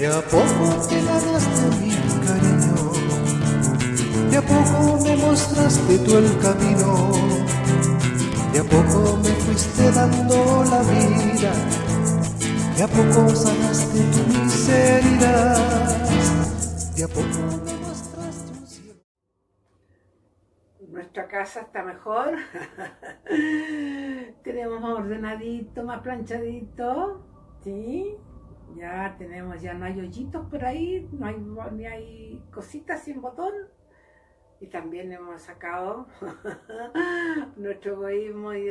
a poco te ganaste mi cariño, de a poco me mostraste tú el camino, de a poco me fuiste dando la vida, de a poco sanaste tu miseria, de a poco me mostraste un cielo. Nuestra casa está mejor. Tenemos ordenadito, más planchadito, ¿sí? Ya tenemos, ya no hay hoyitos por ahí, no hay, ni hay cositas sin botón. Y también hemos sacado nuestro egoísmo y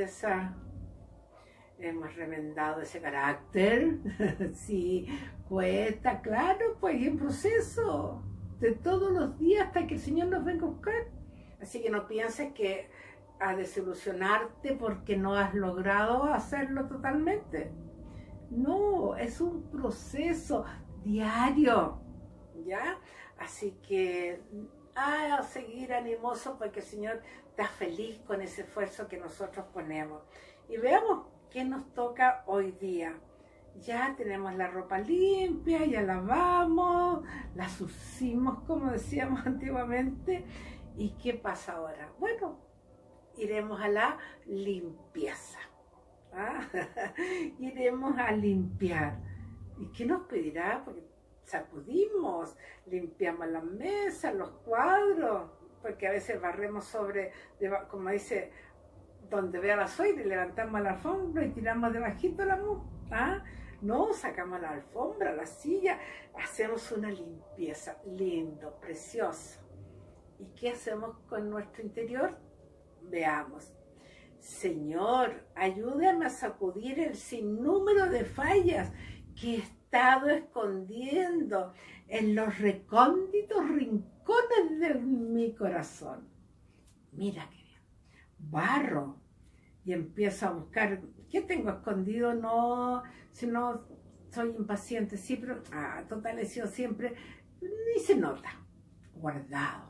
hemos remendado ese carácter. Sí, cuesta, claro, pues en proceso de todos los días hasta que el Señor nos venga a buscar. Así que no pienses que has de desilusionarte porque no has logrado hacerlo totalmente. No, es un proceso diario, ¿ya? Así que a seguir animoso porque el Señor está feliz con ese esfuerzo que nosotros ponemos. Y veamos qué nos toca hoy día. Ya tenemos la ropa limpia, ya lavamos, la surcimos como decíamos antiguamente. ¿Y qué pasa ahora? Bueno, iremos a la limpieza. ¿Ah? Iremos a limpiar. ¿Y qué nos pedirá? Porque sacudimos, limpiamos las mesas, los cuadros, porque a veces barremos sobre, como dice, donde vea la suegra, y levantamos la alfombra y tiramos debajito la mugre. ¿Ah? No, sacamos la alfombra, la silla, hacemos una limpieza, lindo, precioso. ¿Y qué hacemos con nuestro interior? Veamos. Señor, ayúdame a sacudir el sinnúmero de fallas que he estado escondiendo en los recónditos rincones de mi corazón. Mira qué bien. Barro y empiezo a buscar. ¿Qué tengo escondido? No, si no soy impaciente, sí, pero total he sido siempre, ni se nota, guardado.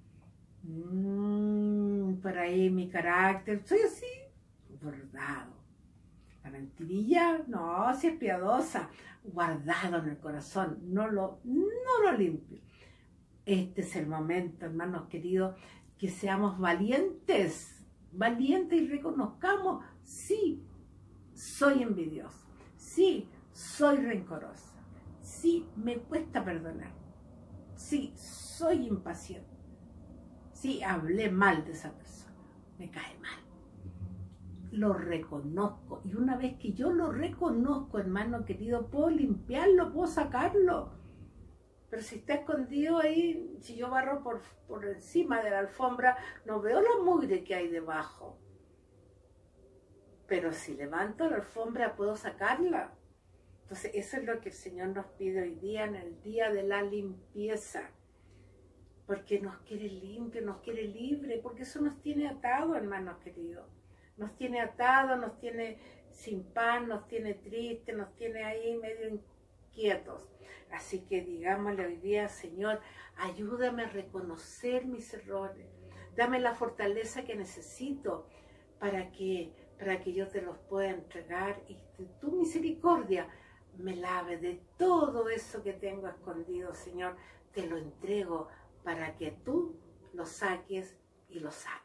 Por ahí mi carácter, soy así, guardado. La mentirilla, no, si es piadosa, guardado en el corazón, no lo limpio. Este es el momento, hermanos queridos, que seamos valientes y reconozcamos, sí, soy envidioso, sí, soy rencorosa, sí, me cuesta perdonar, sí, soy impaciente. Sí, hablé mal de esa persona, me cae mal. Lo reconozco. Y una vez que yo lo reconozco, hermano querido, puedo limpiarlo, puedo sacarlo. Pero si está escondido ahí, si yo barro por encima de la alfombra, no veo la mugre que hay debajo. Pero si levanto la alfombra, puedo sacarla. Entonces, eso es lo que el Señor nos pide hoy día, en el día de la limpieza. Porque nos quiere limpio, nos quiere libre, porque eso nos tiene atado, hermanos queridos. Nos tiene atado, nos tiene sin pan, nos tiene triste, nos tiene ahí medio inquietos. Así que digámosle hoy día, Señor, ayúdame a reconocer mis errores. Dame la fortaleza que necesito para que yo te los pueda entregar y de tu misericordia me lave de todo eso que tengo escondido, Señor. Te lo entrego para que tú lo saques y lo sanes.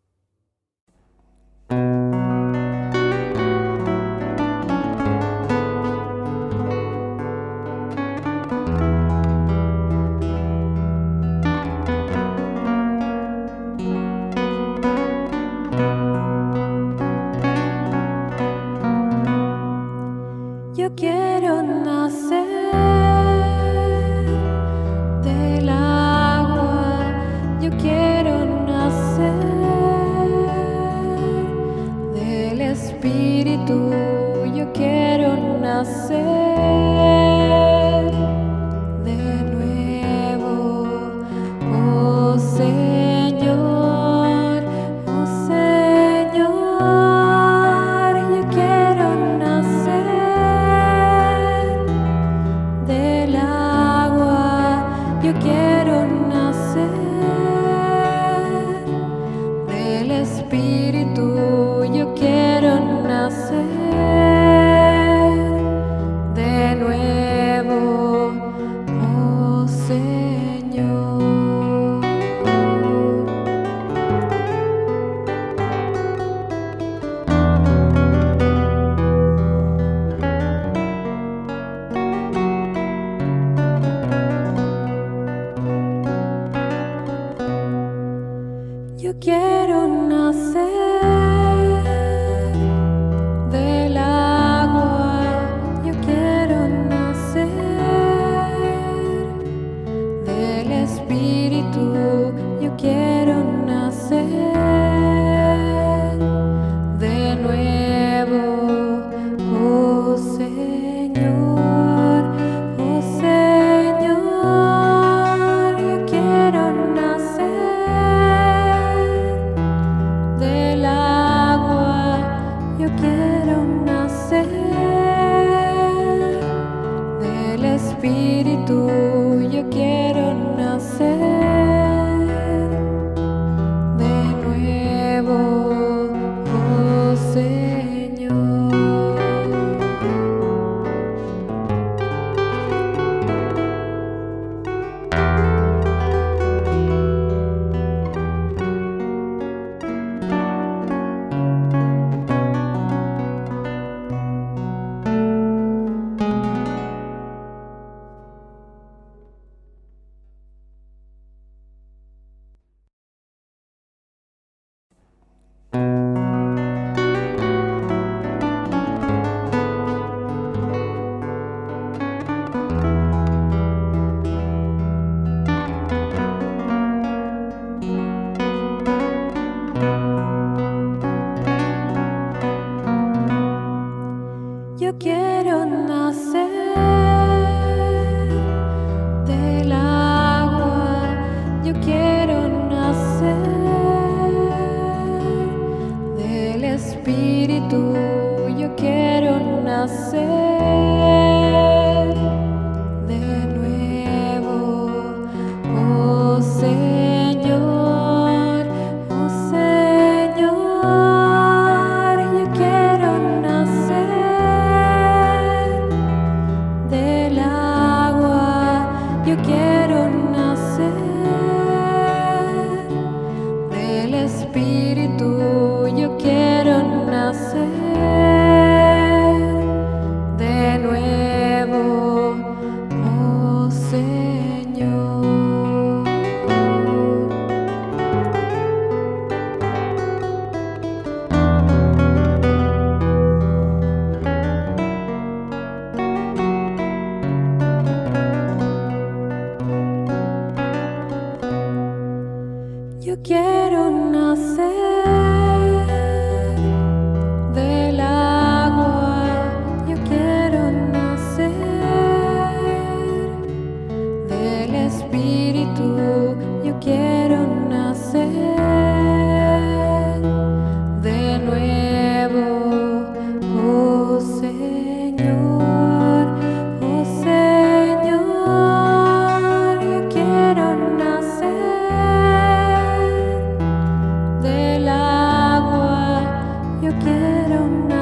Yo quiero nacer del agua, yo quiero nacer del Espíritu, yo quiero nacer de nuevo, oh Señor, oh Señor, yo quiero nacer del agua, yo quiero nacer del Espíritu, yo quiero nacer de Del agua yo quiero nacer.